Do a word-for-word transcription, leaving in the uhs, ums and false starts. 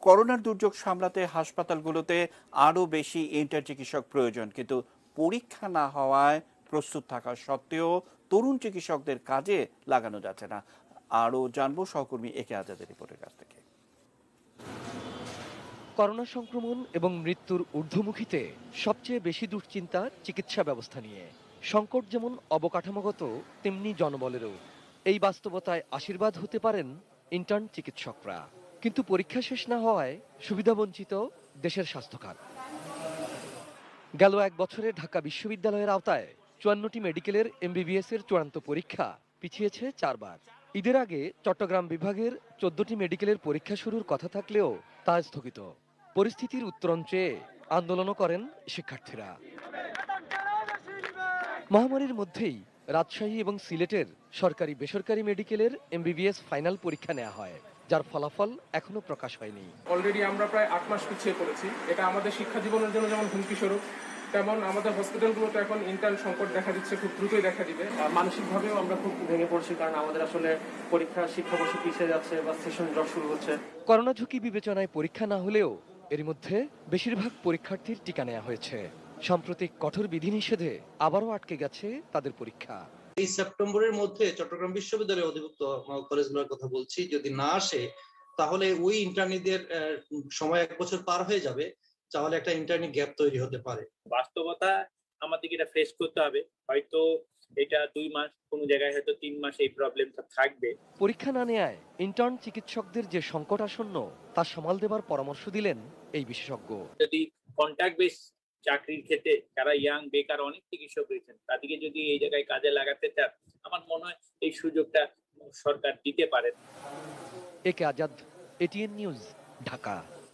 করোনার দুর্যোগ সামলাতে হাসপাতালগুলোতে আরও বেশি ইন্টার্ন চিকিৎসক প্রয়োজন, কিন্তু পরীক্ষা না হওয়ায় প্রস্তুত থাকা সত্ত্বেও তরুণ চিকিৎসকদের কাজে লাগানো যাচ্ছে না। আরও জানবো সহকর্মী একে আজাদের রিপোর্টের কাছ থেকে। করোনা সংক্রমণ এবং মৃত্যুর ঊর্ধ্বমুখীতে সবচেয়ে বেশি দুশ্চিন্তা চিকিৎসা ব্যবস্থা নিয়ে। সংকট যেমন অবকাঠামোগত, তেমনি জনবলেরও। এই বাস্তবতায় আশীর্বাদ হতে পারেন ইন্টার্ন চিকিৎসকরা, কিন্তু পরীক্ষা শেষ না হওয়ায় সুবিধাবঞ্চিত দেশের স্বাস্থ্যখাত। গেল এক বছরে ঢাকা বিশ্ববিদ্যালয়ের আওতায় চুয়ান্নটি মেডিকেলের এমবিবিএস এর চূড়ান্ত পরীক্ষা পিছিয়েছে চারবার। ঈদের আগে চট্টগ্রাম বিভাগের চোদ্দটি মেডিকেলের পরীক্ষা শুরুর কথা থাকলেও তা স্থগিত। পরিস্থিতির উত্তরণ চেয়ে আন্দোলনও করেন শিক্ষার্থীরা। মহামারীর মধ্যেই রাজশাহী এবং সিলেটের সরকারি বেসরকারি মেডিকেলের এমবিবিএস ফাইনাল পরীক্ষা নেওয়া হয়, যার ফলাফল এখনো প্রকাশ হয়নি। অলরেডি আমরা প্রায় আট মাস পিছিয়ে পড়েছি। এটা আমাদের শিক্ষা জীবনের জন্য যেমন হুমকি স্বরূপ, তেমন আমাদের হসপিটালগুলোতে এখন ইন্টার্ন সংকট দেখা দিচ্ছে, খুব দ্রুতই দেখা দিবে। মানসিকভাবেও আমরা খুব ভেঙে পড়ছি, কারণ আমাদের আসলে পরীক্ষা শিক্ষাবর্ষ পিছিয়ে যাচ্ছে বা সেশন ড্রপ শুরু হচ্ছে। করোনা ঝুঁকি বিবেচনায় পরীক্ষা না হলেও এর মধ্যে বেশিরভাগ পরীক্ষার্থীর টিকা নেওয়া হয়েছে। সাম্প্রতিক কঠোর বিধিনিষেধে আবারও আটকে গেছে তাদের পরীক্ষা। এই সেপ্টেম্বরের মধ্যে চট্টগ্রাম বিশ্ববিদ্যালয়ের অধিভুক্ত কলেজগুলোর কথা বলছি, যদি না আসে তাহলে ওই ইন্টার্নিদের সময় এক বছর পার হয়ে যাবে, তাহলে একটা ইন্টার্নি গ্যাপ তৈরি হতে পারে। বাস্তবতা আমাদেরকে এটা ফেস করতে হবে। হয়তো এটা দুই মাস, কোন জায়গায় হয়তো তিন মাস এই প্রবলেমটা থাকবে। পরীক্ষা না নেয় ইন্টার্ন চিকিৎসকদের যে সংকট আসন্ন তা সামাল দেবার পরামর্শ দিলেন এই বিশেষজ্ঞ। যদি কন্ট্রাক্ট বেস চাকরির ক্ষেত্রে যারা ইয়াং বেকার অনেক চিকিৎসক রয়েছেন, তাদেরকে যদি এই জায়গায় কাজে লাগাতে চান, আমার মনে হয় এই সুযোগটা সরকার দিতে পারে। একে আজাদ, এটিএন নিউজ, ঢাকা।